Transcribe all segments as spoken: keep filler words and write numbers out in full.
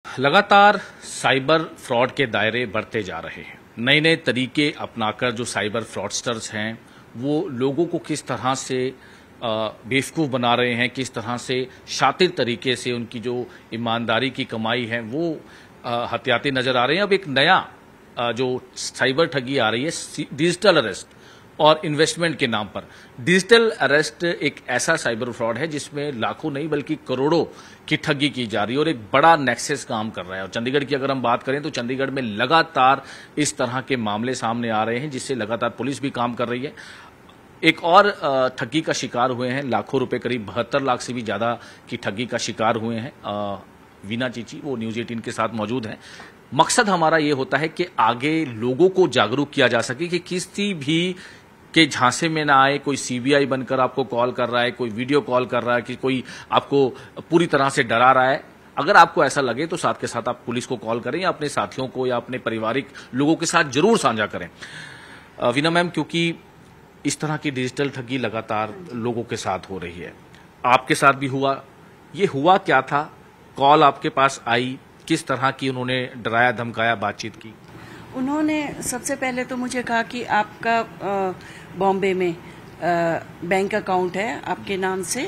लगातार cyber fraud के दायरे बढ़ते जा रहे हैं। नए नए तरीके अपनाकर जो साइबर फ्रॉडस्टर्स हैं वो लोगों को किस तरह से बेवकूफ़ बना रहे हैं, किस तरह से शातिर तरीके से उनकी जो ईमानदारी की कमाई है वो हथियाते नजर आ रहे हैं। अब एक नया आ, जो साइबर ठगी आ रही है डिजिटल अरेस्ट और इन्वेस्टमेंट के नाम पर। डिजिटल अरेस्ट एक ऐसा साइबर फ्रॉड है जिसमें लाखों नहीं बल्कि करोड़ों की ठगी की जा रही है और एक बड़ा नेक्सस काम कर रहा है। और चंडीगढ़ की अगर हम बात करें तो चंडीगढ़ में लगातार इस तरह के मामले सामने आ रहे हैं जिससे लगातार पुलिस भी काम कर रही है। एक और ठगी का शिकार हुए हैं, लाखों रुपए करीब बहत्तर लाख से भी ज्यादा की ठगी का शिकार हुए हैं वीना चीची, वो न्यूज एटीन के साथ मौजूद हैं। मकसद हमारा ये होता है कि आगे लोगों को जागरूक किया जा सके कि किसी भी के झांसे में ना आए। कोई सीबीआई बनकर आपको कॉल कर रहा है, कोई वीडियो कॉल कर रहा है, कि कोई आपको पूरी तरह से डरा रहा है। अगर आपको ऐसा लगे तो साथ के साथ आप पुलिस को कॉल करें या अपने साथियों को या अपने पारिवारिक लोगों के साथ जरूर साझा करें। वीना मैम, क्योंकि इस तरह की डिजिटल ठगी लगातार लोगों के साथ हो रही है, आपके साथ भी हुआ, ये हुआ क्या था? कॉल आपके पास आई, किस तरह की उन्होंने डराया धमकाया बातचीत की? उन्होंने सबसे पहले तो मुझे कहा कि आपका बॉम्बे में बैंक अकाउंट है आपके नाम से,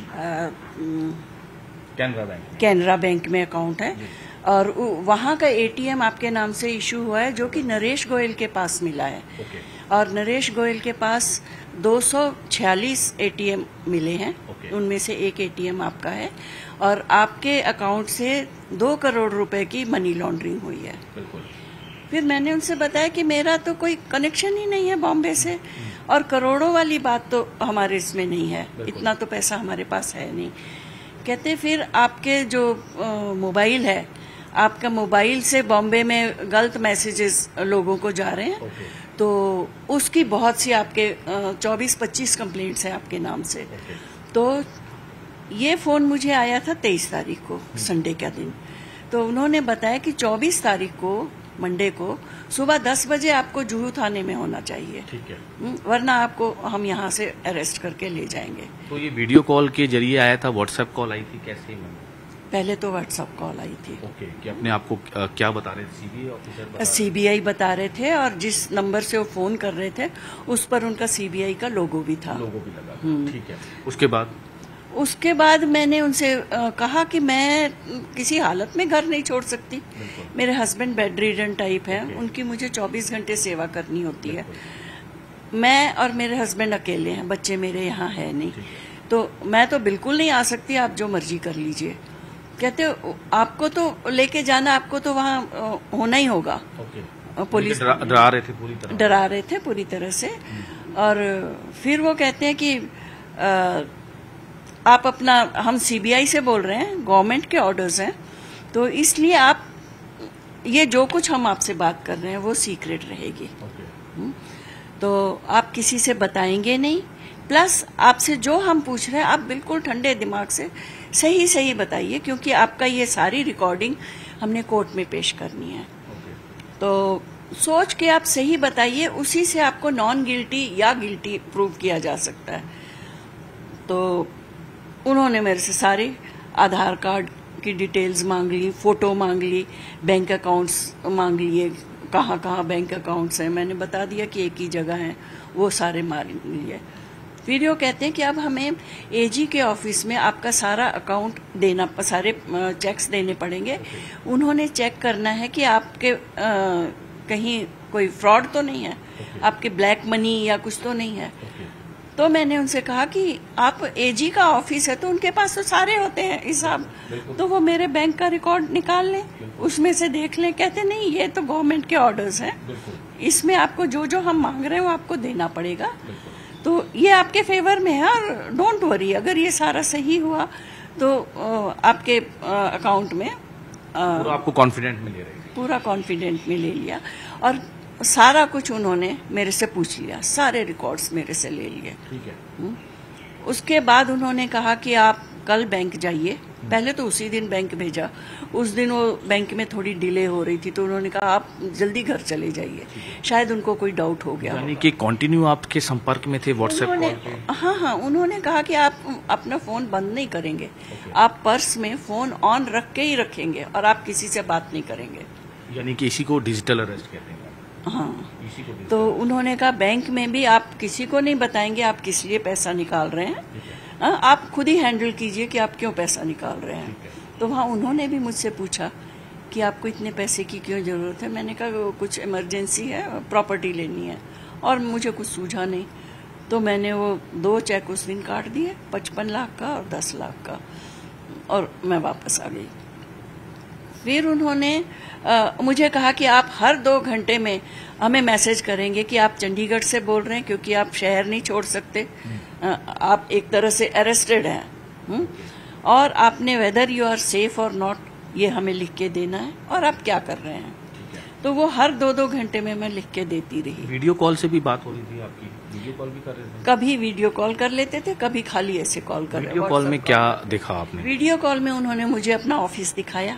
कैनरा बैंक कैनरा बैंक में अकाउंट है और वहाँ का एटीएम आपके नाम से इशू हुआ है जो कि नरेश गोयल के पास मिला है। okay. और नरेश गोयल के पास दो सौ छियालीस एटीएम मिले हैं। okay. उनमें से एक एटीएम आपका है और आपके अकाउंट से दो करोड़ रुपए की मनी लॉन्ड्रिंग हुई है। बिल्कुल। फिर मैंने उनसे बताया कि मेरा तो कोई कनेक्शन ही नहीं है बॉम्बे से और करोड़ों वाली बात तो हमारे इसमें नहीं है, इतना तो पैसा हमारे पास है नहीं। कहते फिर आपके जो मोबाइल है, आपका मोबाइल से बॉम्बे में गलत मैसेजेस लोगों को जा रहे हैं। okay. तो उसकी बहुत सी आपके चौबीस पच्चीस कंप्लेंट्स हैं आपके नाम से। okay. तो ये फोन मुझे आया था तेईस तारीख को, संडे का दिन। तो उन्होंने बताया कि चौबीस तारीख को मंडे को सुबह दस बजे आपको जुहू थाने में होना चाहिए। ठीक है, वरना आपको हम यहाँ से अरेस्ट करके ले जाएंगे। तो ये वीडियो कॉल के जरिए आया था, व्हाट्सएप कॉल आई थी, कैसे? पहले तो व्हाट्सएप कॉल आई थी। ओके, कि अपने आपको क्या बता रहे थे? CBI officer? सीबीआई बता रहे थे और जिस नंबर से वो फोन कर रहे थे उस पर उनका सीबीआई का लोगो भी था। लोगो भी लगा। ठीक है। उसके बाद उसके बाद मैंने उनसे कहा कि मैं किसी हालत में घर नहीं छोड़ सकती। मेरे हस्बैंड बेड रिडन टाइप है, उनकी मुझे चौबीस घंटे सेवा करनी होती है। मैं और मेरे हस्बैंड अकेले हैं, बच्चे मेरे यहाँ है नहीं, तो मैं तो बिल्कुल नहीं आ सकती, आप जो मर्जी कर लीजिए। कहते आपको तो लेके जाना, आपको तो वहाँ होना ही होगा। पुलिस डरा रहे थे पूरी तरह डरा रहे थे पूरी तरह से। और फिर वो कहते हैं कि आ, आप अपना, हम सीबीआई से बोल रहे हैं, गवर्नमेंट के ऑर्डर्स हैं, तो इसलिए आप ये जो कुछ हम आपसे बात कर रहे हैं वो सीक्रेट रहेगी। okay. तो आप किसी से बताएंगे नहीं, प्लस आपसे जो हम पूछ रहे हैं आप बिल्कुल ठंडे दिमाग से सही सही बताइए, क्योंकि आपका ये सारी रिकॉर्डिंग हमने कोर्ट में पेश करनी है। okay. तो सोच के आप सही बताइए, उसी से आपको नॉन गिल्टी या गिल्टी प्रूव किया जा सकता है। तो उन्होंने मेरे से सारे आधार कार्ड की डिटेल्स मांग ली, फोटो मांग ली, बैंक अकाउंट्स मांग लिए, कहाँ कहाँ बैंक अकाउंट्स हैं, मैंने बता दिया कि एक ही जगह है, वो सारे मांग लिए। फिर वो कहते हैं कि अब हमें एजी के ऑफिस में आपका सारा अकाउंट देना, सारे चेक्स देने पड़ेंगे। उन्होंने चेक करना है कि आपके आ, कहीं कोई फ्रॉड तो नहीं है, आपके ब्लैक मनी या कुछ तो नहीं है। तो मैंने उनसे कहा कि आप एजी का ऑफिस है तो उनके पास तो सारे होते हैं हिसाब, तो वो मेरे बैंक का रिकॉर्ड निकाल लें, उसमें से देख लें। कहते नहीं, ये तो गवर्नमेंट के ऑर्डर्स हैं, इसमें आपको जो जो हम मांग रहे हैं वो आपको देना पड़ेगा। तो ये आपके फेवर में है और डोंट वरी, अगर ये सारा सही हुआ तो आपके अकाउंट में पूरा आपको कॉन्फिडेंट में ले रहे हैं, पूरा कॉन्फिडेंट में ले लिया और सारा कुछ उन्होंने मेरे से पूछ लिया, सारे रिकॉर्ड्स मेरे से ले लिए। ठीक है। उसके बाद उन्होंने कहा कि आप कल बैंक जाइए पहले तो उसी दिन बैंक भेजा, उस दिन वो बैंक में थोड़ी डिले हो रही थी तो उन्होंने कहा आप जल्दी घर चले जाइए, शायद उनको कोई डाउट हो गया। यानी कि कंटिन्यू आपके संपर्क में थे व्हाट्सएप कॉल पे? हाँ हाँ, उन्होंने कहा कि आप अपना फोन बंद नहीं करेंगे, आप पर्स में फोन ऑन रख के ही रखेंगे और आप किसी से बात नहीं करेंगे। यानी कि इसी को डिजिटल अरेस्ट कहते हैं? हाँ, तो उन्होंने कहा बैंक में भी आप किसी को नहीं बताएंगे आप किस लिए पैसा निकाल रहे हैं, आ, आप खुद ही हैंडल कीजिए कि आप क्यों पैसा निकाल रहे हैं। तो वहाँ उन्होंने भी मुझसे पूछा कि आपको इतने पैसे की क्यों जरूरत है। मैंने कहा कुछ इमरजेंसी है, प्रॉपर्टी लेनी है, और मुझे कुछ सूझा नहीं। तो मैंने वो दो चेक उस दिन काट दिए, पचपन लाख का और दस लाख का, और मैं वापस आ गई। फिर उन्होंने आ, मुझे कहा कि आप हर दो घंटे में हमें मैसेज करेंगे कि आप चंडीगढ़ से बोल रहे हैं क्योंकि आप शहर नहीं छोड़ सकते, आ, आप एक तरह से अरेस्टेड हैं, हुँ? और आपने वेदर यू आर सेफ और नॉट ये हमें लिख के देना है, और आप क्या कर रहे हैं। तो वो हर दो दो घंटे में मैं लिख के देती रही। वीडियो कॉल से भी बात हो रही थी आपकी? वीडियो कॉल भी कर रहे थे? कभी वीडियो कॉल कर लेते थे, कभी खाली ऐसे कॉल कर रहे। वीडियो कॉल में क्या देखा आपने? वीडियो कॉल में उन्होंने मुझे अपना ऑफिस दिखाया,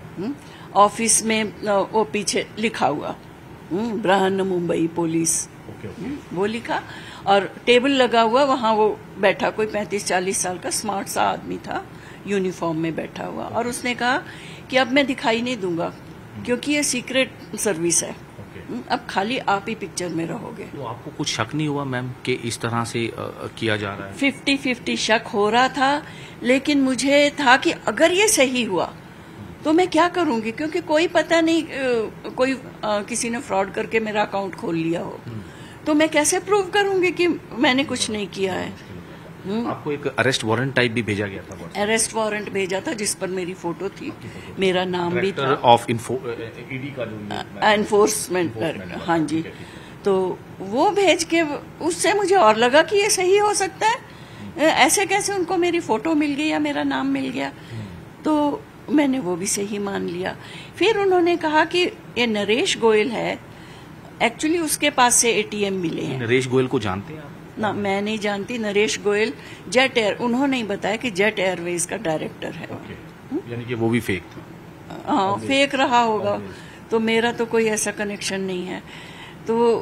ऑफिस में वो पीछे लिखा हुआ ब्रहन मुंबई पुलिस, वो लिखा, और टेबल लगा हुआ, वहाँ वो बैठा कोई पैंतीस चालीस साल का स्मार्ट सा आदमी था, यूनिफॉर्म में बैठा हुआ, और उसने कहा कि अब मैं दिखाई नहीं दूंगा क्योंकि ये सीक्रेट सर्विस है, अब खाली आप ही पिक्चर में रहोगे। तो आपको कुछ शक नहीं हुआ मैम कि इस तरह से आ, किया जा रहा है? फिफ्टी फिफ्टी शक हो रहा था, लेकिन मुझे था कि अगर ये सही हुआ तो मैं क्या करूंगी, क्योंकि कोई पता नहीं, कोई आ, किसी ने फ्रॉड करके मेरा अकाउंट खोल लिया हो, तो मैं कैसे प्रूव करूंगी कि मैंने कुछ नहीं किया है। आपको एक अरेस्ट वारंट टाइप भी भेजा गया था? अरेस्ट वारंट भेजा था जिस पर मेरी फोटो थी, मेरा नाम भी था, ऑफ ईडी का जो एनफोर्समेंट, हाँ जी। तो वो भेज के उससे मुझे और लगा कि ये सही हो सकता है, ऐसे कैसे उनको मेरी फोटो मिल गई या मेरा नाम मिल गया, तो मैंने वो भी सही मान लिया। फिर उन्होंने कहा कि ये नरेश गोयल है, एक्चुअली उसके पास से एटीएम मिले हैं। नरेश गोयल को जानते हैं आप? ना, मैं नहीं जानती। नरेश गोयल जेट एयर, उन्होंने ही बताया कि जेट एयरवेज का डायरेक्टर है। यानी कि वो भी फेक था? हाँ, फेक रहा होगा, तो मेरा तो कोई ऐसा कनेक्शन नहीं है। तो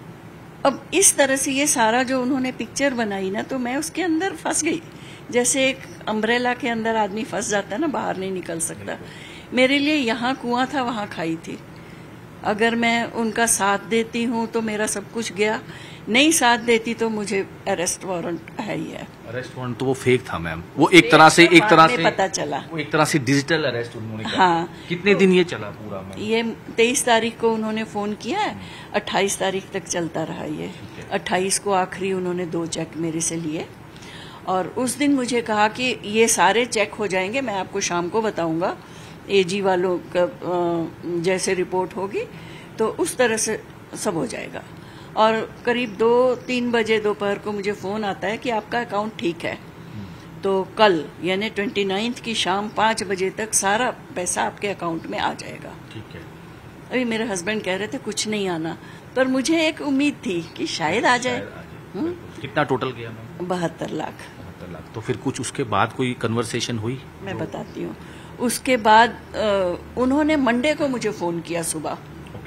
अब इस तरह से ये सारा जो उन्होंने पिक्चर बनाई ना, तो मैं उसके अंदर फंस गई, जैसे एक अम्ब्रेला के अंदर आदमी फंस जाता है ना, बाहर नहीं निकल सकता। मेरे लिए यहाँ कुआं था, वहाँ खाई थी। अगर मैं उनका साथ देती हूँ तो मेरा सब कुछ गया, नहीं साथ देती तो मुझे अरेस्ट वारंट है ही है। अरेस्ट वारंट तो वो फेक था मैम, वो एक तरह से एक तरह से पता चला, वो एक तरह से डिजिटल अरेस्ट उन्होंने किया। हाँ। कितने दिन ये चला पूरा मैम? ये तेईस तारीख को उन्होंने फोन किया है, अट्ठाईस तारीख तक चलता रहा ये। अट्ठाईस को आखिरी उन्होंने दो चेक मेरे से लिए, और उस दिन मुझे कहा कि ये सारे चेक हो जाएंगे, मैं आपको शाम को बताऊंगा, एजी वालों का जैसे रिपोर्ट होगी तो उस तरह से सब हो जाएगा। और करीब दो तीन बजे दोपहर को मुझे फोन आता है कि आपका अकाउंट ठीक है, तो कल यानी ट्वेंटी नाइन्थ की शाम पाँच बजे तक सारा पैसा आपके अकाउंट में आ जाएगा। ठीक है। अभी मेरे हस्बैंड कह रहे थे कुछ नहीं आना, पर मुझे एक उम्मीद थी कि शायद आ जाए। कितना टोटल गया मैम? बहत्तर लाख। बहत्तर लाख। तो फिर कुछ उसके बाद कोई कन्वर्सेशन हुई? मैं बताती हूँ। उसके बाद आ, उन्होंने मंडे को मुझे फोन किया सुबह,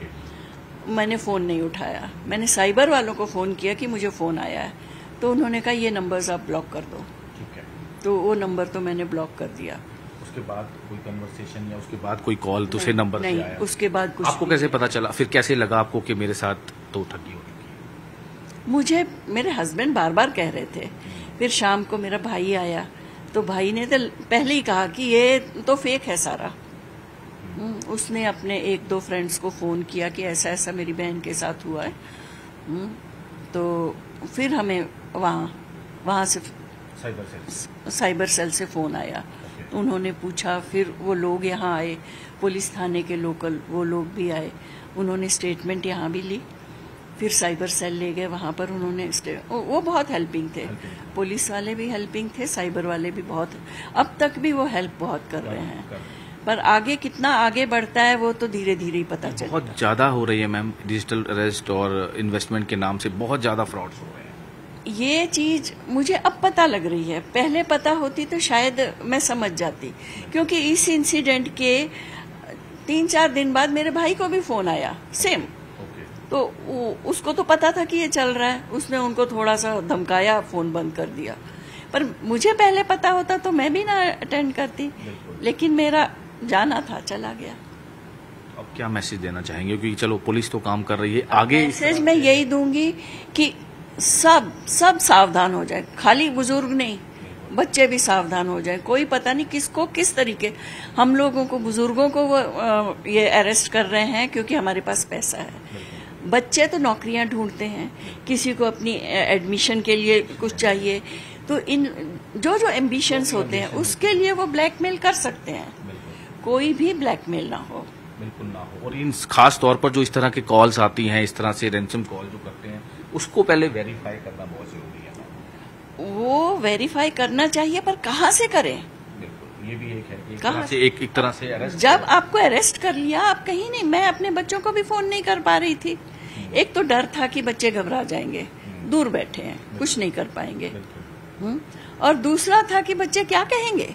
मैंने फोन नहीं उठाया। मैंने साइबर वालों को फोन किया कि मुझे फोन आया है, तो उन्होंने कहा ये नंबर्स आप ब्लॉक कर दो। ठीक है। तो वो नंबर तो मैंने ब्लॉक कर दिया। उसके बाद कोई कन्वर्सेशन या उसके बाद कोई कॉल दूसरे नंबर नहीं, से आया? उसके बाद कुछ। आपको कैसे पता चला, फिर कैसे लगा आपको कि मेरे साथ तो ठगी हो रही? मुझे मेरे हस्बैंड बार बार कह रहे थे। फिर शाम को मेरा भाई आया, तो भाई ने तो पहले ही कहा कि ये तो फेक है सारा। उसने अपने एक दो फ्रेंड्स को फोन किया कि ऐसा ऐसा मेरी बहन के साथ हुआ है। तो फिर हमें वहाँ वहाँ से साइबर सेल साइबर सेल से फोन आया। तो उन्होंने पूछा, फिर वो लोग यहाँ आए, पुलिस थाने के लोकल वो लोग भी आए, उन्होंने स्टेटमेंट यहाँ भी ली, फिर साइबर सेल ले गए, वहाँ पर उन्होंने वो बहुत हेल्पिंग थे। पुलिस वाले भी हेल्पिंग थे, साइबर वाले भी बहुत, अब तक भी वो हेल्प बहुत कर रहे हैं। पर आगे कितना आगे बढ़ता है वो तो धीरे धीरे ही पता चलेगा। बहुत ज्यादा हो रही है मैम डिजिटल अरेस्ट और इन्वेस्टमेंट के नाम से बहुत ज्यादा फ्रॉड्स हो रहे हैं। ये चीज मुझे अब पता लग रही है, पहले पता होती तो शायद मैं समझ जाती, क्योंकि इस इंसिडेंट के तीन चार दिन बाद मेरे भाई को भी फोन आया सेम। तो उसको तो पता था कि ये चल रहा है, उसने उनको थोड़ा सा धमकाया, फोन बंद कर दिया। पर मुझे पहले पता होता तो मैं भी ना अटेंड करती, लेकिन मेरा जाना था, चला गया। अब क्या मैसेज देना चाहेंगे, क्योंकि चलो पुलिस तो काम कर रही है, आगे मैसेज मैं यही दूंगी कि सब सब सावधान हो जाए, खाली बुजुर्ग नहीं, बच्चे भी सावधान हो जाए। कोई पता नहीं किसको किस तरीके, हम लोगों को, बुजुर्गों को वो ये अरेस्ट कर रहे हैं क्योंकि हमारे पास पैसा है। बच्चे तो नौकरियां ढूंढते हैं, किसी को अपनी एडमिशन के लिए कुछ चाहिए, तो इन जो जो एम्बिशंस होते हैं उसके लिए वो ब्लैकमेल कर सकते हैं। कोई भी ब्लैकमेल ना हो, बिल्कुल ना हो। और इन खास तौर पर जो इस तरह के कॉल्स आती हैं, इस तरह से रैंसम कॉल जो करते हैं, उसको पहले वेरीफाई करना बहुत जरूरी है। वो वेरीफाई करना चाहिए, पर कहाँ से करें? बिल्कुल, ये भी एक है, एक तरह से एक, एक तरह से अरेस्ट। जब आपको अरेस्ट कर लिया, आप कहीं नहीं, मैं अपने बच्चों को भी फोन नहीं कर पा रही थी। एक तो डर था कि बच्चे घबरा जाएंगे, दूर बैठे हैं, कुछ नहीं कर पाएंगे, और दूसरा था कि बच्चे क्या कहेंगे।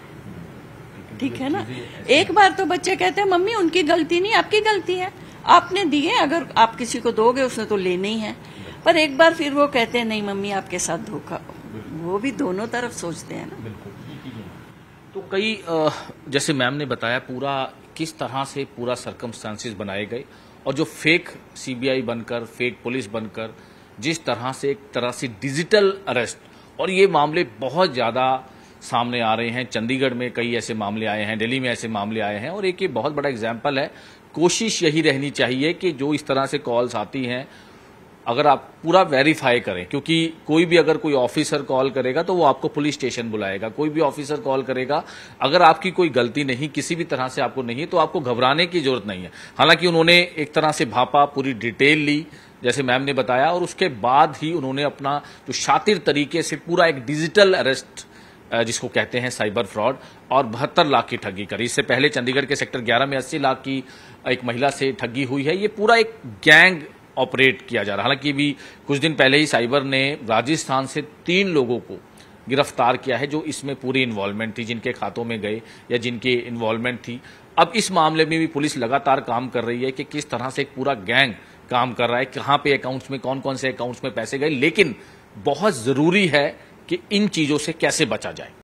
ठीक है ना, एक बार तो बच्चे कहते हैं मम्मी उनकी गलती नहीं, आपकी गलती है, आपने दिए, अगर आप किसी को दोगे उसने तो लेने ही है। पर एक बार फिर वो कहते हैं नहीं मम्मी आपके साथ धोखा, वो भी दोनों तरफ सोचते हैं ना। बिल्कुल। तो कई जैसे मैम ने बताया पूरा किस तरह से पूरा सर्कमस्टांसेस बनाए गए, और जो फेक सीबीआई बनकर, फेक पुलिस बनकर, जिस तरह से एक तरह से डिजिटल अरेस्ट, और ये मामले बहुत ज्यादा सामने आ रहे हैं। चंडीगढ़ में कई ऐसे मामले आए हैं, दिल्ली में ऐसे मामले आए हैं, और एक ये बहुत बड़ा एग्जाम्पल है। कोशिश यही रहनी चाहिए कि जो इस तरह से कॉल्स आती हैं, अगर आप पूरा वेरीफाई करें, क्योंकि कोई भी अगर कोई ऑफिसर कॉल करेगा तो वो आपको पुलिस स्टेशन बुलाएगा, कोई भी ऑफिसर कॉल करेगा, अगर आपकी कोई गलती नहीं, किसी भी तरह से आपको नहीं है, तो आपको घबराने की जरूरत नहीं है। हालांकि उन्होंने एक तरह से भापा, पूरी डिटेल ली, जैसे मैम ने बताया, और उसके बाद ही उन्होंने अपना जो शातिर तरीके से पूरा एक डिजिटल अरेस्ट, जिसको कहते हैं साइबर फ्रॉड, और बहत्तर लाख की ठगी करी। इससे पहले चंडीगढ़ के सेक्टर ग्यारह में अस्सी लाख की एक महिला से ठगी हुई है। ये पूरा एक गैंग ऑपरेट किया जा रहा है। हालांकि भी कुछ दिन पहले ही साइबर ने राजस्थान से तीन लोगों को गिरफ्तार किया है जो इसमें पूरी इन्वॉल्वमेंट थी, जिनके खातों में गए या जिनकी इन्वॉल्वमेंट थी। अब इस मामले में भी पुलिस लगातार काम कर रही है कि किस तरह से एक पूरा गैंग काम कर रहा है, कहां पे अकाउंट्स में, कौन कौन से अकाउंट्स में पैसे गए। लेकिन बहुत जरूरी है कि इन चीजों से कैसे बचा जाए।